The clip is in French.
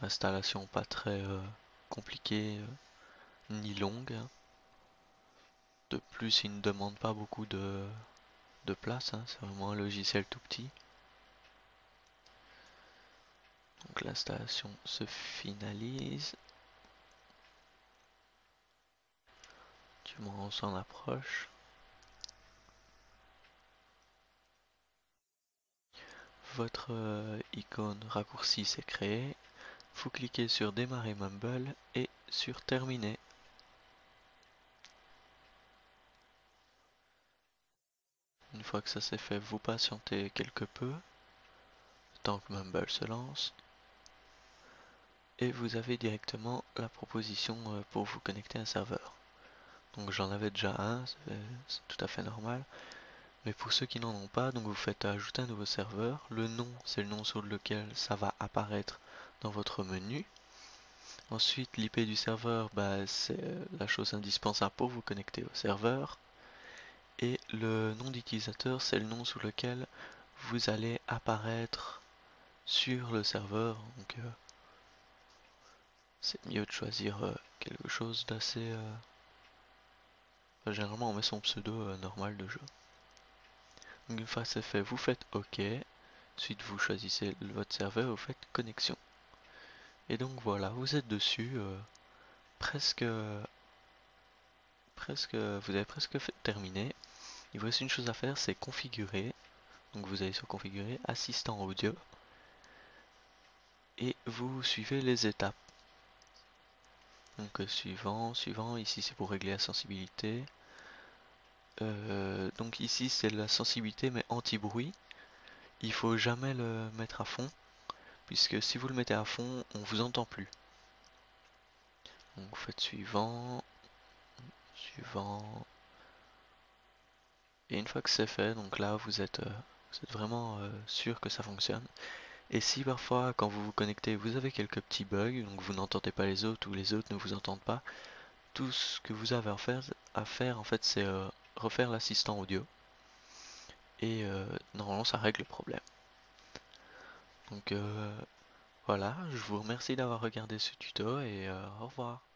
Installation pas très compliquée ni longue. De plus, il ne demande pas beaucoup de place, hein. C'est vraiment un logiciel tout petit. Donc l'installation se finalise. Du moment on s'en approche. Votre icône raccourci s'est créée. Vous cliquez sur démarrer Mumble et sur terminer. Une fois que ça s'est fait, vous patientez quelque peu, le temps que Mumble se lance. Et vous avez directement la proposition pour vous connecter à un serveur. Donc j'en avais déjà un, c'est tout à fait normal. Mais pour ceux qui n'en ont pas, donc vous faites ajouter un nouveau serveur. Le nom, c'est le nom sur lequel ça va apparaître dans votre menu. Ensuite, l'IP du serveur, bah, c'est la chose indispensable pour vous connecter au serveur. Et le nom d'utilisateur, c'est le nom sous lequel vous allez apparaître sur le serveur. Donc c'est mieux de choisir quelque chose d'assez... généralement on met son pseudo normal de jeu. Donc une fois que c'est fait, vous faites OK. Ensuite vous choisissez votre serveur et vous faites connexion. Et donc voilà, vous êtes dessus. Presque... vous avez presque terminé. Il vous reste une chose à faire, c'est configurer. Donc vous allez sur configurer, assistant audio. Et vous suivez les étapes. Donc suivant, ici c'est pour régler la sensibilité. Donc ici c'est la sensibilité mais anti-bruit. Il faut jamais le mettre à fond, puisque si vous le mettez à fond, on vous entend plus. Donc vous faites suivant. Et une fois que c'est fait, donc là vous êtes vraiment sûr que ça fonctionne. Et si parfois quand vous vous connectez, vous avez quelques petits bugs, donc vous n'entendez pas les autres ou les autres ne vous entendent pas, tout ce que vous avez à faire en fait c'est refaire l'assistant audio. Et normalement ça règle le problème. Donc voilà, je vous remercie d'avoir regardé ce tuto et au revoir.